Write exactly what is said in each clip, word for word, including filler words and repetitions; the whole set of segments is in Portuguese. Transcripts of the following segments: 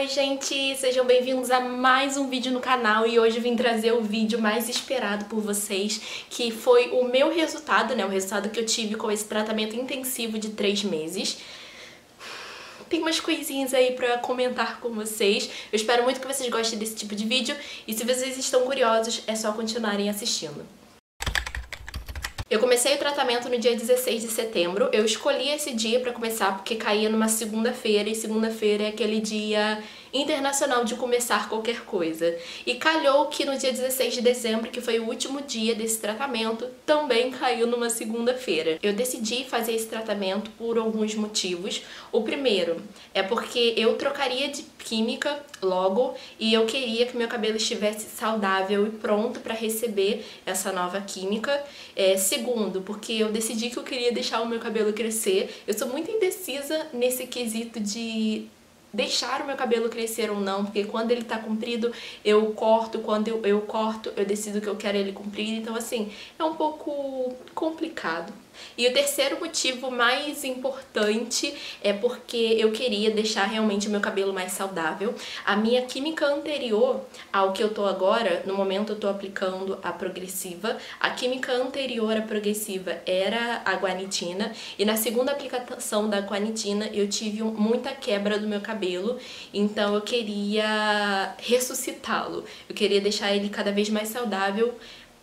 Oi gente, sejam bem-vindos a mais um vídeo no canal e hoje eu vim trazer o vídeo mais esperado por vocês, que foi o meu resultado, né, o resultado que eu tive com esse tratamento intensivo de três meses. Tem umas coisinhas aí pra comentar com vocês, eu espero muito que vocês gostem desse tipo de vídeo e se vocês estão curiosos é só continuarem assistindo. Eu comecei o tratamento no dia dezesseis de setembro, eu escolhi esse dia pra começar porque caía numa segunda-feira e segunda-feira é aquele dia internacional de começar qualquer coisa. E calhou que no dia dezesseis de dezembro, que foi o último dia desse tratamento, também caiu numa segunda-feira. Eu decidi fazer esse tratamento por alguns motivos. O primeiro é porque eu trocaria de química logo e eu queria que meu cabelo estivesse saudável e pronto para receber essa nova química. É, segundo, porque eu decidi que eu queria deixar o meu cabelo crescer. Eu sou muito indecisa nesse quesito de deixar o meu cabelo crescer ou não, porque quando ele tá comprido eu corto, quando eu, eu corto eu decido que eu quero ele comprido, então assim, é um pouco complicado. E o terceiro motivo mais importante é porque eu queria deixar realmente o meu cabelo mais saudável. A minha química anterior ao que eu tô agora, no momento eu tô aplicando a progressiva, a química anterior à progressiva era a guanitina e na segunda aplicação da guanitina eu tive muita quebra do meu cabelo, então eu queria ressuscitá-lo, eu queria deixar ele cada vez mais saudável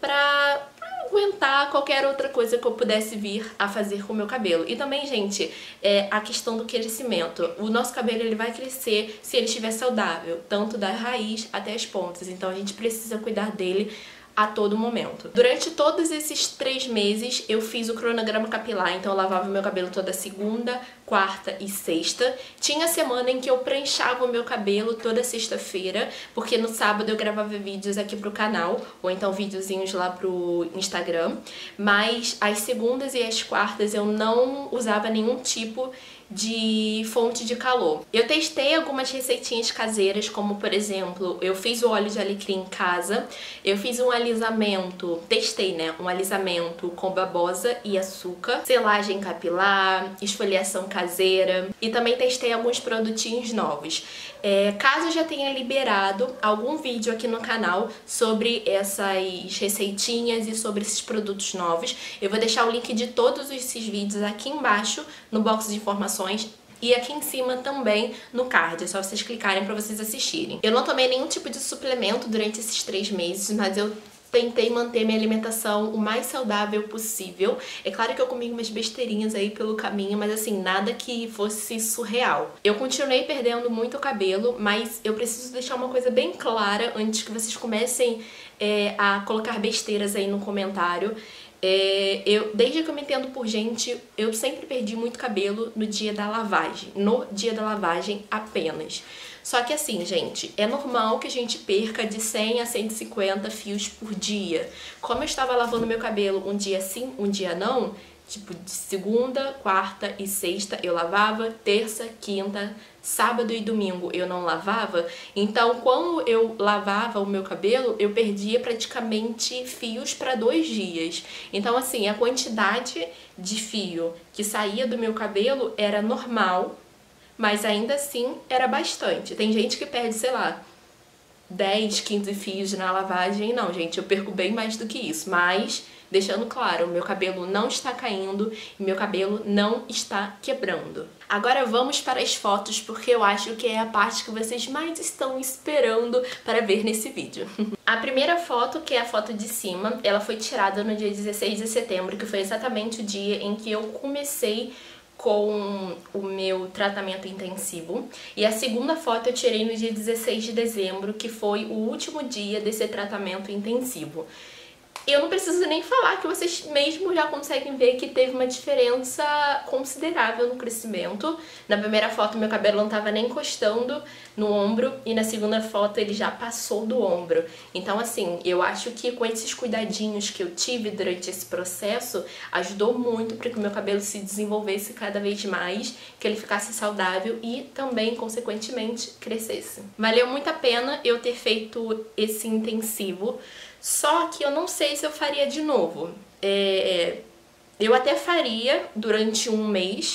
pra aguentar qualquer outra coisa que eu pudesse vir a fazer com o meu cabelo. E também, gente, é a questão do crescimento. O nosso cabelo ele vai crescer se ele estiver saudável, tanto da raiz até as pontas. Então a gente precisa cuidar dele a todo momento. Durante todos esses três meses eu fiz o cronograma capilar, então eu lavava meu cabelo toda segunda, quarta e sexta. Tinha semana em que eu pranchava o meu cabelo toda sexta-feira, porque no sábado eu gravava vídeos aqui pro canal, ou então videozinhos lá pro Instagram, mas as segundas e as quartas eu não usava nenhum tipo de fonte de calor. Eu testei algumas receitinhas caseiras, como por exemplo, eu fiz o óleo de alecrim em casa, eu fiz um alisamento, testei né, um alisamento com babosa e açúcar, selagem capilar, esfoliação caseira e também testei alguns produtinhos novos. É, caso eu já tenha liberado algum vídeo aqui no canal sobre essas receitinhas e sobre esses produtos novos, eu vou deixar o link de todos esses vídeos aqui embaixo no box de informações e aqui em cima também no card, é só vocês clicarem pra vocês assistirem. Eu não tomei nenhum tipo de suplemento durante esses três meses, mas eu tentei manter minha alimentação o mais saudável possível. É claro que eu comi umas besteirinhas aí pelo caminho, mas assim, nada que fosse surreal. Eu continuei perdendo muito cabelo, mas eu preciso deixar uma coisa bem clara antes que vocês comecem é, a colocar besteiras aí no comentário. É, eu, desde que eu me entendo por gente, eu sempre perdi muito cabelo no dia da lavagem, no dia da lavagem apenas. Só que assim, gente, é normal que a gente perca de cem a cento e cinquenta fios por dia. Como eu estava lavando meu cabelo um dia sim, um dia não, tipo de segunda, quarta e sexta eu lavava, terça, quinta, sábado e domingo eu não lavava, então quando eu lavava o meu cabelo eu perdia praticamente fios para dois dias. Então assim, a quantidade de fio que saía do meu cabelo era normal, mas ainda assim era bastante. Tem gente que perde, sei lá, dez, quinze fios na lavagem. Não, gente, eu perco bem mais do que isso. Mas, deixando claro, o meu cabelo não está caindo e meu cabelo não está quebrando. Agora vamos para as fotos, porque eu acho que é a parte que vocês mais estão esperando para ver nesse vídeo. A primeira foto, que é a foto de cima, ela foi tirada no dia dezesseis de setembro, que foi exatamente o dia em que eu comecei com o meu tratamento intensivo. E a segunda foto eu tirei no dia dezesseis de dezembro, que foi o último dia desse tratamento intensivo. Eu não preciso nem falar que vocês mesmo já conseguem ver que teve uma diferença considerável no crescimento. Na primeira foto meu cabelo não estava nem encostando no ombro e na segunda foto ele já passou do ombro. Então assim, eu acho que com esses cuidadinhos que eu tive durante esse processo, ajudou muito para que o meu cabelo se desenvolvesse cada vez mais, que ele ficasse saudável e também, consequentemente, crescesse. Valeu muito a pena eu ter feito esse intensivo. Só que eu não sei se eu faria de novo. É, eu até faria durante um mês,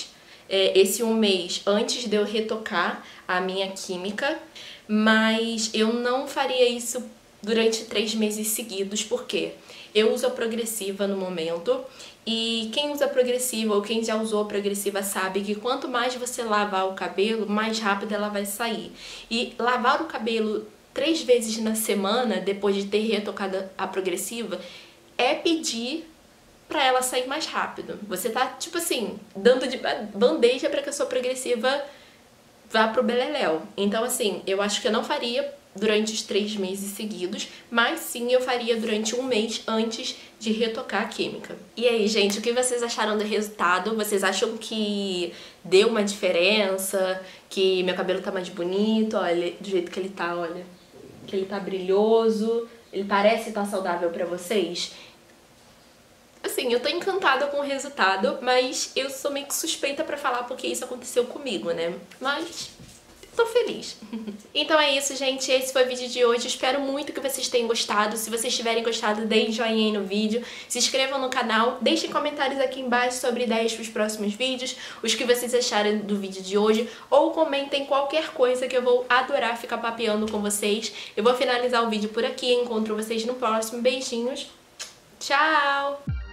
é, esse um mês antes de eu retocar a minha química, mas eu não faria isso durante três meses seguidos, porque eu uso a progressiva no momento e quem usa progressiva ou quem já usou a progressiva sabe que quanto mais você lavar o cabelo, mais rápido ela vai sair. E lavar o cabelo três vezes na semana, depois de ter retocado a progressiva, é pedir pra ela sair mais rápido. Você tá, tipo assim, dando de bandeja pra que a sua progressiva vá pro beleléu. Então, assim, eu acho que eu não faria durante os três meses seguidos, mas sim eu faria durante um mês antes de retocar a química. E aí, gente, o que vocês acharam do resultado? Vocês acham que deu uma diferença? Que meu cabelo tá mais bonito? Olha, do jeito que ele tá, olha. Que ele tá brilhoso. Ele parece estar saudável pra vocês? Assim, eu tô encantada com o resultado, mas eu sou meio que suspeita pra falar porque isso aconteceu comigo, né? Mas tô feliz. Então é isso, gente. Esse foi o vídeo de hoje. Espero muito que vocês tenham gostado. Se vocês tiverem gostado, deem joinha aí no vídeo. Se inscrevam no canal. Deixem comentários aqui embaixo sobre ideias para os próximos vídeos. Os que vocês acharam do vídeo de hoje. Ou comentem qualquer coisa que eu vou adorar ficar papeando com vocês. Eu vou finalizar o vídeo por aqui. Encontro vocês no próximo. Beijinhos. Tchau!